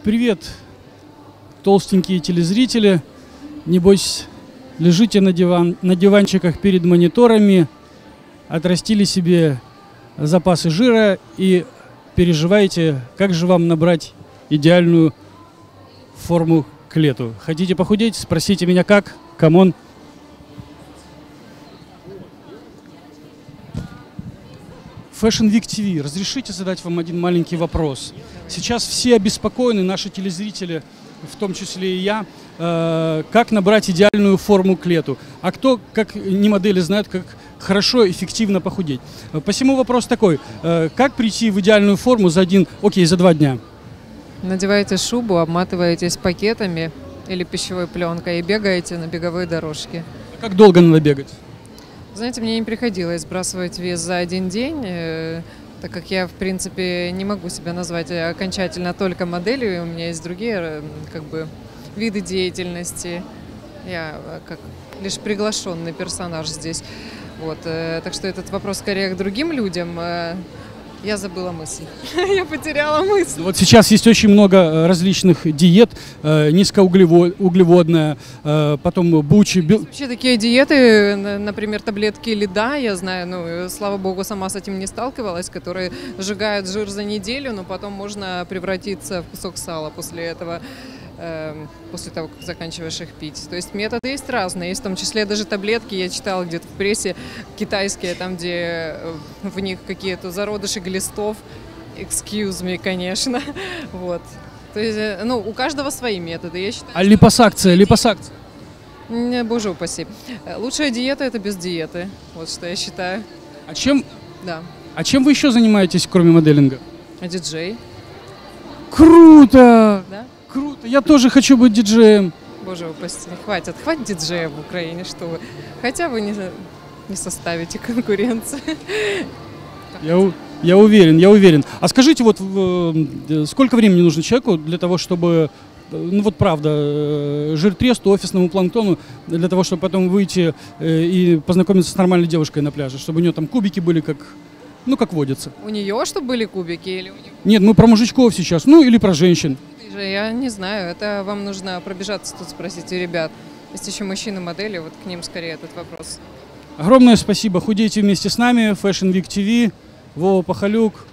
Привет, толстенькие телезрители. Небось, лежите на диванчиках перед мониторами, отрастили себе запасы жира и переживаете, как же вам набрать идеальную форму к лету. Хотите похудеть? Спросите меня как. Камон. Fashion Week TV. Разрешите задать вам один маленький вопрос. Сейчас все обеспокоены, наши телезрители, в том числе и я, как набрать идеальную форму к лету. А кто, как не модели, знает, как хорошо, эффективно похудеть. Посему вопрос такой. Как прийти в идеальную форму за 2 дня? Надеваете шубу, обматываетесь пакетами или пищевой пленкой и бегаете на беговой дорожке. А как долго надо бегать? Знаете, мне не приходилось сбрасывать вес за один день, так как я, в принципе, не могу себя назвать окончательно только моделью, у меня есть другие виды деятельности. Я как лишь приглашенный персонаж здесь. Вот, так что этот вопрос скорее к другим людям. Я забыла мысль. Я потеряла мысль. Вот сейчас есть очень много различных диет, низкоуглеводная, потом бучи. Вообще такие диеты, например, таблетки льда, я знаю, слава богу, сама с этим не сталкивалась, которые сжигают жир за неделю, но потом можно превратиться в кусок сала после этого. После того, как заканчиваешь их пить. То есть методы есть разные, есть в том числе даже таблетки, я читала где-то в прессе, китайские, там, где в них какие-то зародыши глистов, excuse me, конечно, вот. То есть, у каждого свои методы, я считаю. А липосакция? Боже упаси. Лучшая диета – это без диеты, вот что я считаю. А чем вы еще занимаетесь, кроме моделинга? Диджей. Круто! Да? Круто, я тоже хочу быть диджеем. Боже упаси, хватит диджея в Украине, что вы. Хотя вы не составите конкуренции. Я уверен. А скажите, вот сколько времени нужно человеку для того, чтобы, правда, жиртресту, офисному планктону, для того, чтобы потом выйти и познакомиться с нормальной девушкой на пляже, чтобы у нее там кубики были как водится. У нее чтобы были кубики или у нее? Нет, мы про мужичков сейчас, или про женщин. Я не знаю, это вам нужно пробежаться тут, спросить у ребят. Есть еще мужчины-модели, вот к ним скорее этот вопрос. Огромное спасибо. Худейте вместе с нами. Fashion Week TV. Вова Пахалюк.